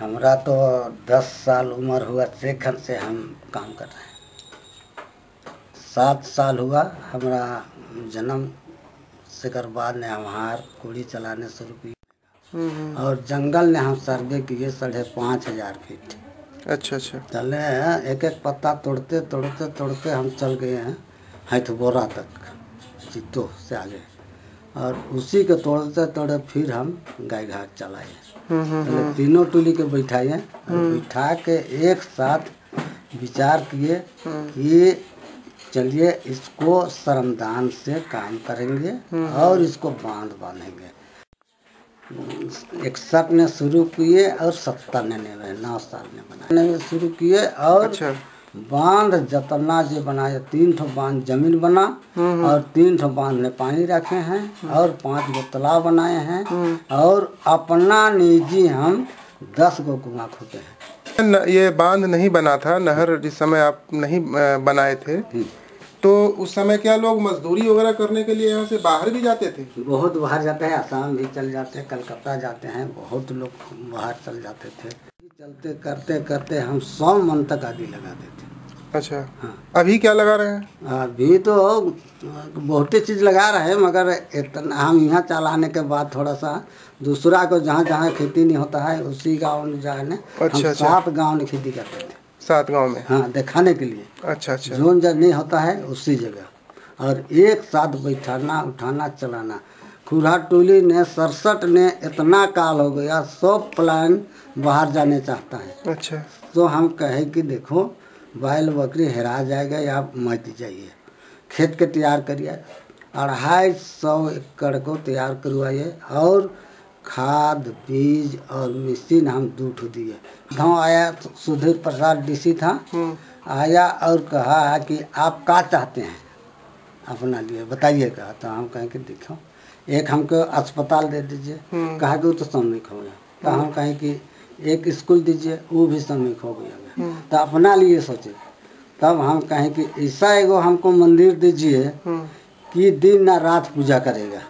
हमरा तो 10 साल उम्र हुआ सेखन से हम काम कर रहे हैं। 7 साल हुआ हमरा जन्म से कर बाद ने हमार कुड़ी चलाने शुरू की और जंगल ने हम सर्वे किए 5,500 फीट। अच्छा चले हैं, एक एक पत्ता तोड़ते तोड़ते तोड़ते हम चल गए हैं हैथबोरा तक, चित्तो से आगे, और उसी के तोड़ते तोड़े फिर हम गाय घाट चलाए। तो तीनों टोली के बैठाए और बिठा के एक साथ विचार किए कि चलिए इसको श्रमदान से काम करेंगे और इसको बांधेंगे। 61 ने शुरू किए और 70 ने 9 साल में बनाने शुरू किए और अच्छा। बांध जतना जो बनाए 3 ठो बांध जमीन बना और 3 ठो बांध में पानी रखे हैं और 5 गो तालाब बनाए हैं और अपना निजी हम 10 गो कुआं खोदे हैं। ये बांध नहीं बना था, नहर जिस समय आप नहीं बनाए थे तो उस समय क्या लोग मजदूरी वगैरह करने के लिए यहाँ से बाहर भी जाते थे? बहुत बाहर जाते हैं, असम भी चल जाते हैं, कलकत्ता जाते हैं, बहुत लोग बाहर चल जाते थे। चलते करते करते हम 100 मन तक आगे लगा देते। अच्छा। हाँ। अभी क्या लगा रहे हैं? अभी तो बहुत चीज़ लगा रहे हैं, मगर इतना हम यहाँ चलाने के बाद थोड़ा सा दूसरा को जहाँ जहाँ खेती नहीं होता है उसी गाँव में जाने। अच्छा। 7 गाँव में खेती करते थे। 7 गांव में? हाँ, दिखाने के लिए। अच्छा। जोन जब नहीं होता है उसी जगह, और एक साथ बैठाना उठाना चलाना। खुरा टोली ने 67 ने इतना काल हो गया, 100 प्लान बाहर जाने चाहता है। अच्छा। तो हम कहे कि देखो बैल बकरी हेरा जाएगा या मत जाइए, खेत के तैयार करिए, 250 एकड़ को तैयार करवाइए और खाद बीज और मशीन हम 2 ठो दिए। गाँव आया सुधीर प्रसाद डीसी था, आया और कहा कि आप क्या चाहते हैं अपना लिए बताइएगा। तो हम कहें कि देखो एक हमको अस्पताल दे दीजिए, कहा कि वो तो श्रमिक हो गया। तो हम कहें कि एक स्कूल दीजिए, वो भी श्रमिक हो गया। तो अपना लिए सोचे। तब हम कहें कि ऐसा एगो हमको मंदिर दीजिए कि दिन न रात पूजा करेगा।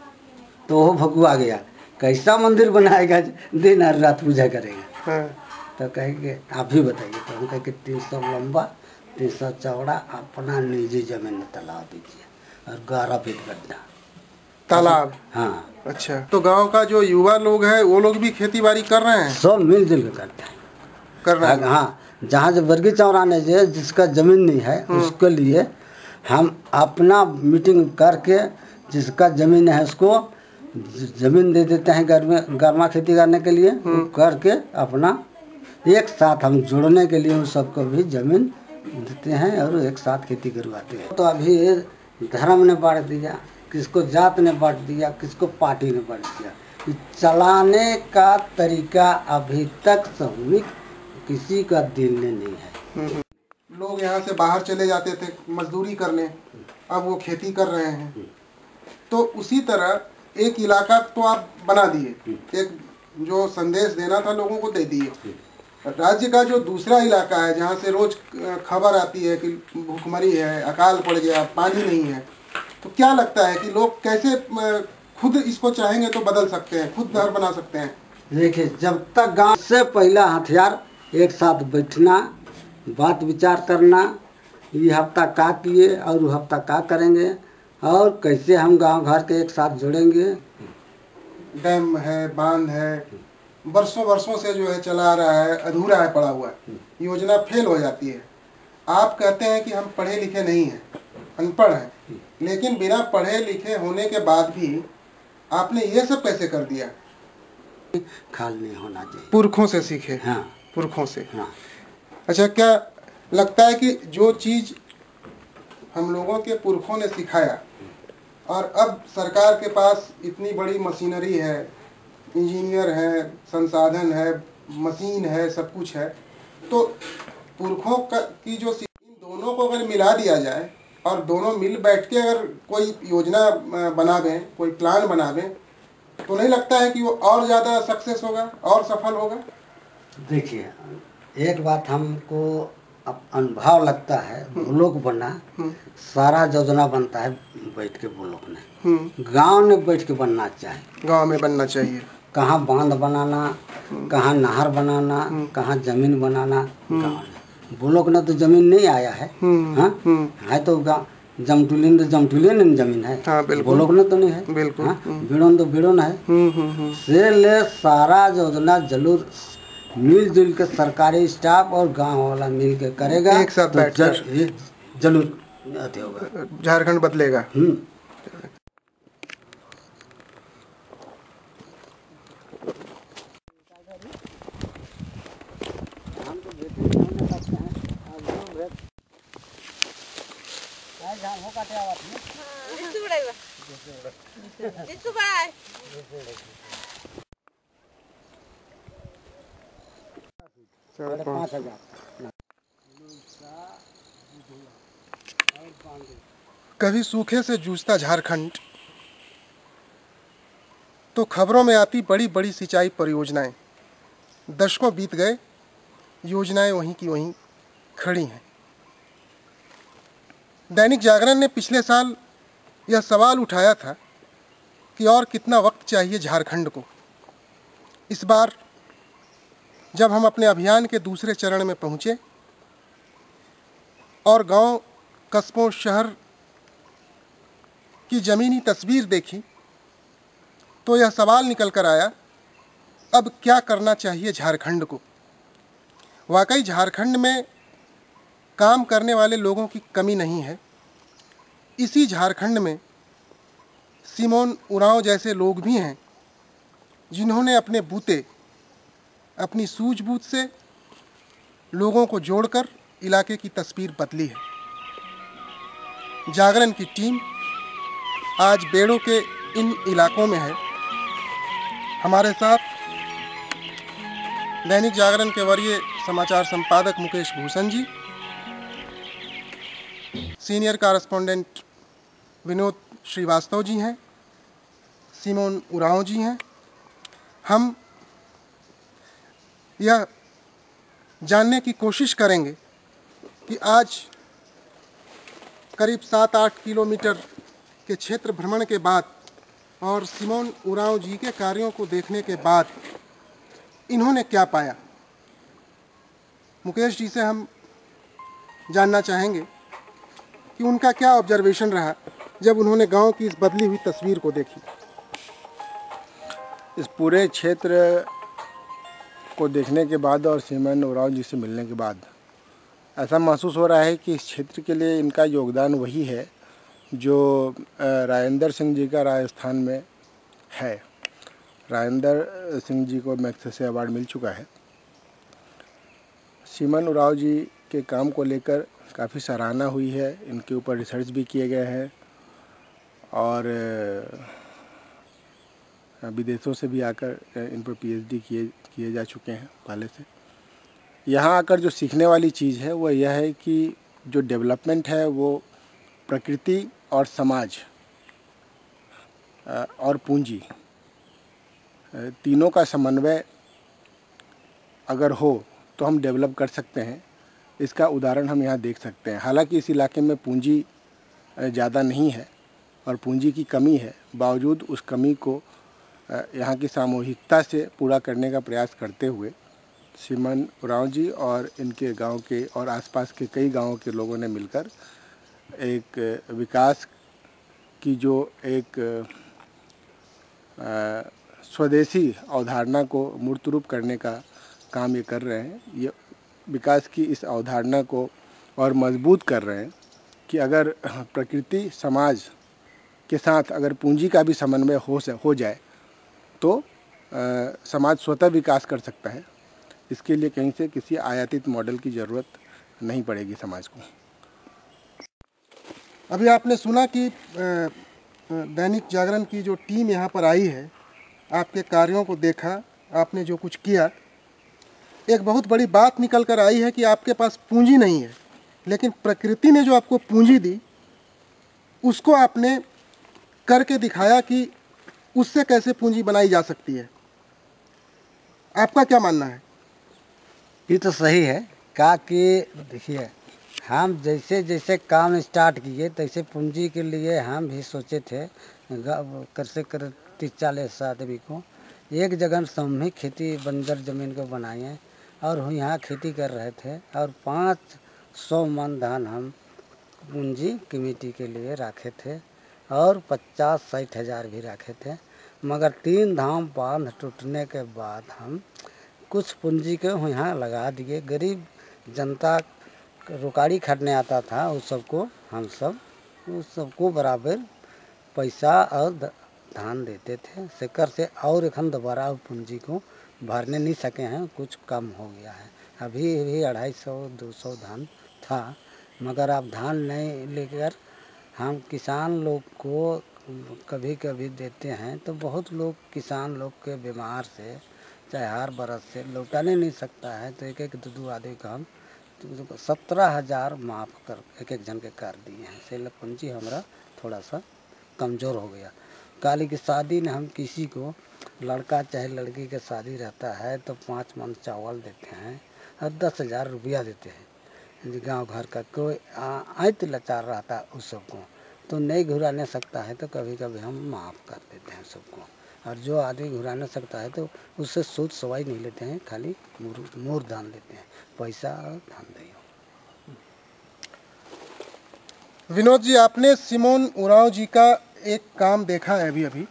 तो वो भगवा गया, कैसा मंदिर बनाएगा दिन और रात पूजा करेगा। तो कहेंगे आप ही बताइए। तो हम कहें कि 300 लंबा 300 चौड़ा अपना निजी जमीन में तालाब दीजिए और 11 फीट गड्ढा तालाब। हाँ। अच्छा। तो गांव का जो युवा लोग है वो लोग भी खेती बाड़ी कर रहे हैं? सब मिलजुल के करते हैं। कर रहे हैं? हाँ, जहाँ जो वर्गी चौराने जो जिसका ज़मीन नहीं है उसके लिए हम अपना मीटिंग करके जिसका ज़मीन है उसको ज़मीन दे देते हैं गर्मा खेती करने के लिए, करके अपना एक साथ हम जोड़ने के लिए उन सबको भी ज़मीन देते हैं और एक साथ खेती करवाते हैं। तो अभी धर्म ने बांट दिया, किसको जात ने बांट दिया, किसको पार्टी ने बांट दिया। चलाने का तरीका अभी तक सामूहिक किसी का दिल में नहीं है। लोग यहाँ से बाहर चले जाते थे मजदूरी करने, अब वो खेती कर रहे हैं। तो उसी तरह एक इलाका तो आप बना दिए, एक जो संदेश देना था लोगों को दे दिए। राज्य का जो दूसरा इलाका है जहाँ से रोज खबर आती है कि भूखमरी है, अकाल पड़ गया, पानी नहीं है, तो क्या लगता है कि लोग कैसे खुद इसको चाहेंगे तो बदल सकते हैं, खुद घर बना सकते हैं? देखिए, जब तक गांव से पहला हथियार एक साथ बैठना, बात विचार करना, ये हफ्ता का किए और वो हफ्ता का करेंगे और कैसे हम गांव घर के एक साथ जोड़ेंगे। डैम है, बांध है, बरसों वर्षों से जो है चला आ रहा है, अधूरा है, पड़ा हुआ है, योजना फेल हो जाती है। आप कहते हैं कि हम पढ़े लिखे नहीं हैं, अनपढ़ हैं, लेकिन बिना पढ़े लिखे होने के बाद भी आपने ये सब कैसे कर दिया? खाल नहीं होना चाहिए, पुरखों से सीखे। हाँ, पुरखों से। हाँ। अच्छा, क्या लगता है कि जो चीज़ हम लोगों के पुरखों ने सिखाया और अब सरकार के पास इतनी बड़ी मशीनरी है, इंजीनियर है, संसाधन है, मशीन है, सब कुछ है, तो पुरखों की जो इन दोनों को अगर मिला दिया जाए और दोनों मिल बैठ के अगर कोई योजना बनावें, कोई प्लान बनावें, तो नहीं लगता है कि वो और ज़्यादा सक्सेस होगा और सफल होगा? देखिए, एक बात हमको अब अनुभव लगता है, ब्लॉक बना सारा योजना बनता है बैठ के ब्लॉक में, गांव में बैठ के बनना चाहिए। गांव में बनना चाहिए। कहाँ बांध बनाना, कहाँ नहर बनाना, कहाँ जमीन बनाना, गाँव में ब्लॉक ना तो जमीन नहीं आया है। हाँ है तो जमटुलिन जमीन है। हाँ, बिल्कुल। ब्लॉक ना तो नहीं है। बिल्कुल। हाँ, बिड़ोन तो बिड़ोन है। से ले सारा योजना जरूर मिलजुल के सरकारी स्टाफ और गांव वाला मिल के करेगा, एक साथ तो बैठकर जरूर अति होगा, झारखंड बदलेगा। कभी सूखे से जूझता झारखंड तो खबरों में आती बड़ी बड़ी सिंचाई परियोजनाएं। दशकों बीत गए, योजनाएं वहीं की वहीं खड़ी हैं। दैनिक जागरण ने पिछले साल यह सवाल उठाया था कि और कितना वक्त चाहिए झारखंड को। इस बार जब हम अपने अभियान के दूसरे चरण में पहुंचे और गांव, कस्बों, शहर की ज़मीनी तस्वीर देखी, तो यह सवाल निकल कर आया, अब क्या करना चाहिए झारखंड को। वाकई झारखंड में काम करने वाले लोगों की कमी नहीं है। इसी झारखंड में सिमोन उरांव जैसे लोग भी हैं जिन्होंने अपने बूते, अपनी सूझबूझ से लोगों को जोड़कर इलाके की तस्वीर बदली है। जागरण की टीम आज बेड़ों के इन इलाकों में है। हमारे साथ दैनिक जागरण के वरीय समाचार संपादक मुकेश भूषण जी, सीनियर कॉरेस्पॉन्डेंट विनोद श्रीवास्तव जी हैं, सिमोन उरांव जी हैं। हम यह जानने की कोशिश करेंगे कि आज करीब 7-8 किलोमीटर के क्षेत्र भ्रमण के बाद और सिमोन उरांव जी के कार्यों को देखने के बाद इन्होंने क्या पाया। मुकेश जी से हम जानना चाहेंगे कि उनका क्या ऑब्जर्वेशन रहा जब उन्होंने गांव की इस बदली हुई तस्वीर को देखी। इस पूरे क्षेत्र को देखने के बाद और सिमोन उरांव जी से मिलने के बाद ऐसा महसूस हो रहा है कि इस क्षेत्र के लिए इनका योगदान वही है जो राजेंद्र सिंह जी का राजस्थान में है। राजेंद्र सिंह जी को मैग्सेसे अवार्ड मिल चुका है। सिमोन उरांव जी के काम को लेकर काफ़ी सराहना हुई है, इनके ऊपर रिसर्च भी किए गए हैं और विदेशों से भी आकर इन पर पीएचडी किए जा चुके हैं पहले से। यहाँ आकर जो सीखने वाली चीज़ है वो यह है कि जो डेवलपमेंट है वो प्रकृति और समाज और पूंजी तीनों का समन्वय अगर हो तो हम डेवलप कर सकते हैं। इसका उदाहरण हम यहाँ देख सकते हैं। हालांकि इस इलाके में पूंजी ज़्यादा नहीं है और पूंजी की कमी है, बावजूद उस कमी को यहाँ की सामूहिकता से पूरा करने का प्रयास करते हुए सिमोन उरांव जी और इनके गांव के और आसपास के कई गांवों के लोगों ने मिलकर एक विकास की जो एक स्वदेशी अवधारणा को मूर्त रूप करने का काम ये कर रहे हैं। ये विकास की इस अवधारणा को और मजबूत कर रहे हैं कि अगर प्रकृति समाज के साथ अगर पूंजी का भी समन्वय हो जाए तो समाज स्वतः विकास कर सकता है। इसके लिए कहीं से किसी आयातित मॉडल की ज़रूरत नहीं पड़ेगी समाज को। अभी आपने सुना कि दैनिक जागरण की जो टीम यहाँ पर आई है, आपके कार्यों को देखा, आपने जो कुछ किया, एक बहुत बड़ी बात निकल कर आई है कि आपके पास पूंजी नहीं है, लेकिन प्रकृति ने जो आपको पूंजी दी उसको आपने करके दिखाया कि उससे कैसे पूंजी बनाई जा सकती है। आपका क्या मानना है? ये तो सही है का कि देखिए, हम जैसे जैसे काम स्टार्ट किए तैसे पूंजी के लिए हम भी सोचे थे कर 30-40 आदमी को एक जगह सामूहिक खेती बंजर ज़मीन को बनाए हैं और हम यहाँ खेती कर रहे थे और 500 मन धान हम पूंजी कमेटी के लिए रखे थे और 50-60 हज़ार भी रखे थे, मगर 3 धाम बांध टूटने के बाद हम कुछ पूंजी को यहाँ लगा दिए। गरीब जनता रुकाड़ी खटने आता था उस सबको बराबर पैसा और धान देते थे। शेकर से और एखन दोबारा पूंजी को भरने नहीं सके हैं, कुछ कम हो गया है। अभी भी 250-200 धान था, मगर अब धान नहीं लेकर हम किसान लोग को कभी कभी देते हैं तो बहुत लोग किसान लोग के बीमार से चाहे हर बरस से लौटाने नहीं सकता है, तो एक दो आदमी का हम 17,000 माफ़ कर एक जन के कर दिए हैं। से पूंजी हमारा थोड़ा सा कमज़ोर हो गया। काली की शादी ने हम किसी को लड़का चाहे लड़की के शादी रहता है तो 5 मन चावल देते हैं और 10,000 रुपया देते हैं। गांव घर का कोई आयत लाचार रहता है उस सबको तो नहीं घुराने सकता है तो कभी कभी हम माफ़ कर देते हैं सबको, और जो आदमी घुराने सकता है तो उससे सूद सवाई नहीं लेते हैं, खाली मूर दान लेते हैं, पैसा और धान दे। विनोद जी, आपने सिमोन उरांव जी का एक काम देखा है अभी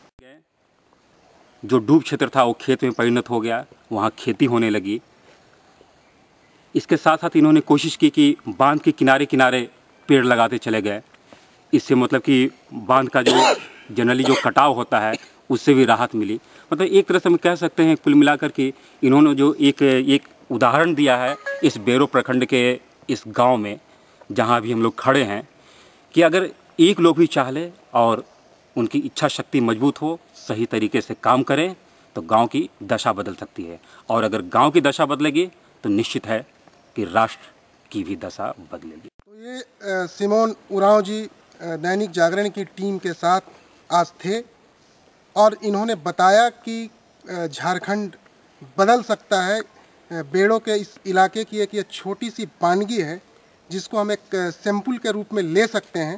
जो डूब क्षेत्र था वो खेत में परिणत हो गया, वहाँ खेती होने लगी। इसके साथ साथ इन्होंने कोशिश की कि बांध के किनारे किनारे पेड़ लगाते चले गए। इससे मतलब कि बांध का जो जनरली जो कटाव होता है उससे भी राहत मिली। मतलब एक तरह से हम कह सकते हैं कुल मिलाकर कि इन्होंने जो एक उदाहरण दिया है इस बेरो प्रखंड के इस गांव में जहां भी हम लोग खड़े हैं कि अगर एक लोग भी चाह ले और उनकी इच्छा शक्ति मजबूत हो, सही तरीके से काम करें तो गांव की दशा बदल सकती है, और अगर गांव की दशा बदलेगी तो निश्चित है कि राष्ट्र की भी दशा बदलेगी। तो ये सिमोन उरांव जी दैनिक जागरण की टीम के साथ आज थे और इन्होंने बताया कि झारखंड बदल सकता है। बेड़ों के इस इलाके की एक ये छोटी सी वानगी है जिसको हम एक सैंपल के रूप में ले सकते हैं।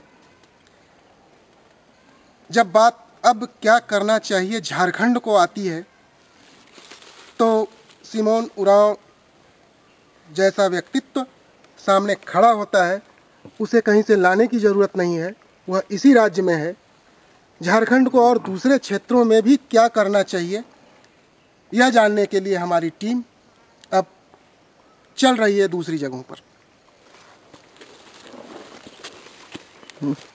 जब बात अब क्या करना चाहिए झारखंड को आती है तो सिमोन उरांव जैसा व्यक्तित्व सामने खड़ा होता है। उसे कहीं से लाने की ज़रूरत नहीं है, वह इसी राज्य में है। झारखंड को और दूसरे क्षेत्रों में भी क्या करना चाहिए यह जानने के लिए हमारी टीम अब चल रही है दूसरी जगहों पर।